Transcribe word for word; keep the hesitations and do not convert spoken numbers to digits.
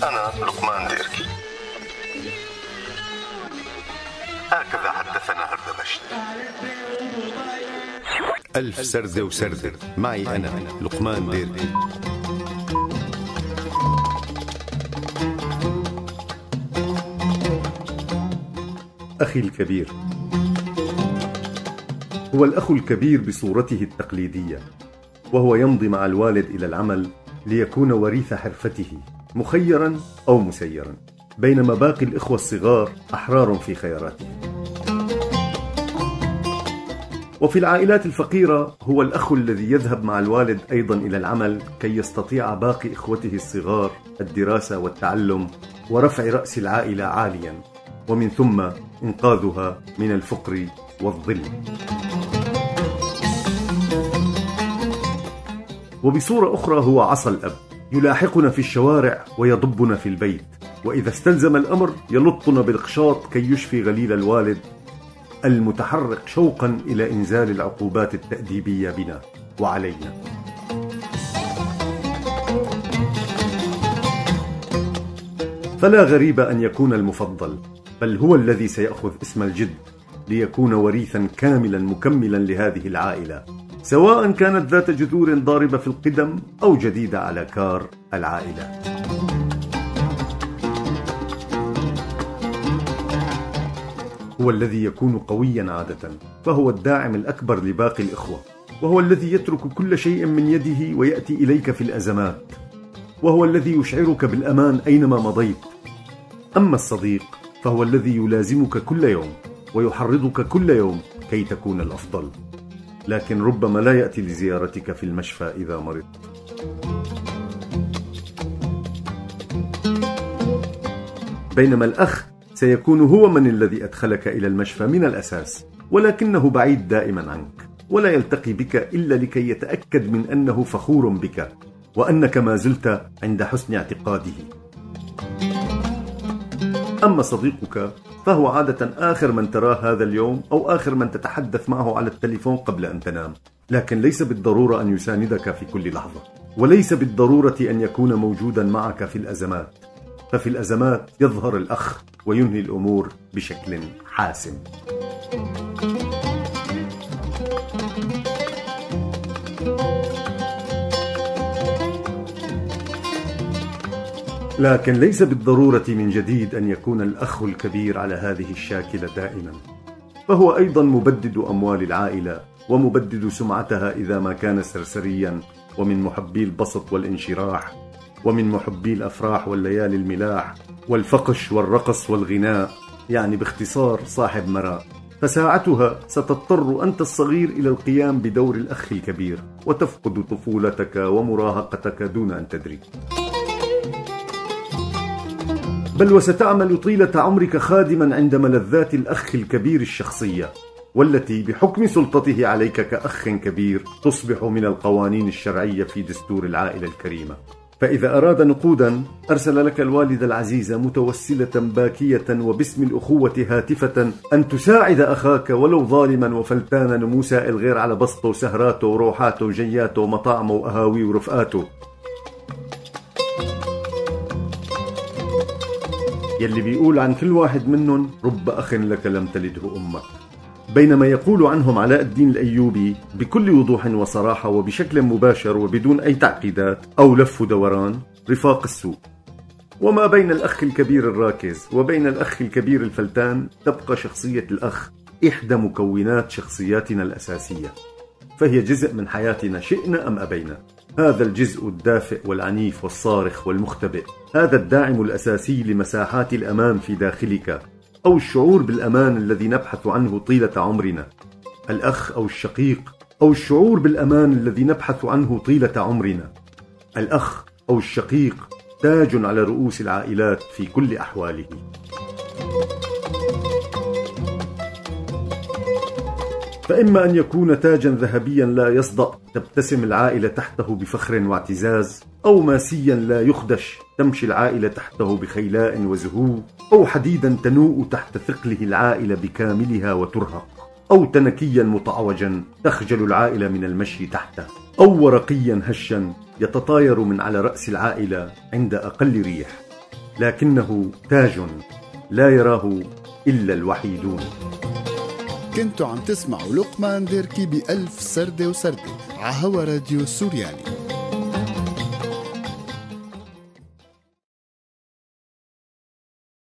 أنا لقمان ديركي. هكذا حدثنا هردبشت. ألف سردة وسردة معي أنا لقمان ديركي. أخي الكبير هو الأخ الكبير بصورته التقليدية، وهو يمضي مع الوالد إلى العمل ليكون وريث حرفته مخيرا أو مسيرا، بينما باقي الإخوة الصغار أحرار في خياراتهم. وفي العائلات الفقيرة هو الأخ الذي يذهب مع الوالد أيضا إلى العمل كي يستطيع باقي إخوته الصغار الدراسة والتعلم ورفع رأس العائلة عاليا، ومن ثم إنقاذها من الفقر والظل. وبصورة أخرى هو عصا الأب، يلاحقنا في الشوارع ويضبنا في البيت، وإذا استلزم الأمر يلطنا بالقشاط كي يشفي غليل الوالد المتحرك شوقا إلى إنزال العقوبات التأديبية بنا وعلينا. فلا غريب أن يكون المفضل، بل هو الذي سيأخذ اسم الجد ليكون وريثا كاملا مكملا لهذه العائلة، سواء كانت ذات جذور ضاربة في القدم أو جديدة على كار العائلة. هو الذي يكون قويا عادة، فهو الداعم الأكبر لباقي الإخوة، وهو الذي يترك كل شيء من يده ويأتي إليك في الأزمات، وهو الذي يشعرك بالأمان أينما مضيت. أما الصديق فهو الذي يلازمك كل يوم ويحرضك كل يوم كي تكون الأفضل، لكن ربما لا يأتي لزيارتك في المشفى إذا مرضت. بينما الأخ سيكون هو من الذي أدخلك إلى المشفى من الأساس، ولكنه بعيد دائما عنك، ولا يلتقي بك إلا لكي يتأكد من أنه فخور بك وأنك ما زلت عند حسن اعتقاده. أما صديقك فهو عادة آخر من تراه هذا اليوم أو آخر من تتحدث معه على التليفون قبل أن تنام، لكن ليس بالضرورة أن يساندك في كل لحظة، وليس بالضرورة أن يكون موجودا معك في الأزمات، ففي الأزمات يظهر الأخ وينهي الأمور بشكل حاسم. لكن ليس بالضرورة من جديد أن يكون الأخ الكبير على هذه الشاكلة دائما، فهو أيضا مبدد أموال العائلة ومبدد سمعتها إذا ما كان سرسريا ومن محبي البسط والانشراح، ومن محبي الأفراح والليالي الملاح والفقش والرقص والغناء، يعني باختصار صاحب مراء. فساعتها ستضطر أنت الصغير إلى القيام بدور الأخ الكبير، وتفقد طفولتك ومراهقتك دون أن تدري، بل وستعمل طيلة عمرك خادما عند ملذات الأخ الكبير الشخصية، والتي بحكم سلطته عليك كأخ كبير تصبح من القوانين الشرعية في دستور العائلة الكريمة. فإذا أراد نقودا أرسل لك الوالدة العزيزة متوسلة باكية وباسم الأخوة هاتفة أن تساعد أخاك ولو ظالما وفلتانا نموسائل غير على بسطه وسهراته وروحاته وجياته ومطاعمه وأهاويه ورفقاته، يلي بيقول عن كل واحد منهم رب أخ لك لم تلده أمك. بينما يقول عنهم علاء الدين الأيوبي بكل وضوح وصراحة وبشكل مباشر وبدون أي تعقيدات أو لف ودوران: رفاق السوء. وما بين الأخ الكبير الراكز وبين الأخ الكبير الفلتان تبقى شخصية الأخ إحدى مكونات شخصياتنا الأساسية، فهي جزء من حياتنا شئنا أم أبينا. هذا الجزء الدافئ والعنيف والصارخ والمختبئ، هذا الداعم الأساسي لمساحات الأمان في داخلك، أو الشعور بالأمان الذي نبحث عنه طيلة عمرنا. الأخ أو الشقيق، أو الشعور بالأمان الذي نبحث عنه طيلة عمرنا. الأخ أو الشقيق تاج على رؤوس العائلات في كل أحواله. فإما أن يكون تاجا ذهبيا لا يصدأ تبتسم العائلة تحته بفخر واعتزاز، أو ماسيا لا يخدش تمشي العائلة تحته بخيلاء وزهو، أو حديدا تنوء تحت ثقله العائلة بكاملها وترهق، أو تنكيا متعوجا تخجل العائلة من المشي تحته، أو ورقيا هشا يتطاير من على رأس العائلة عند أقل ريح. لكنه تاج لا يراه إلا الوحيدون. كنتوا عم تسمعوا لقمان ديركي بألف سردة وسردة عهوا راديو سوريالي.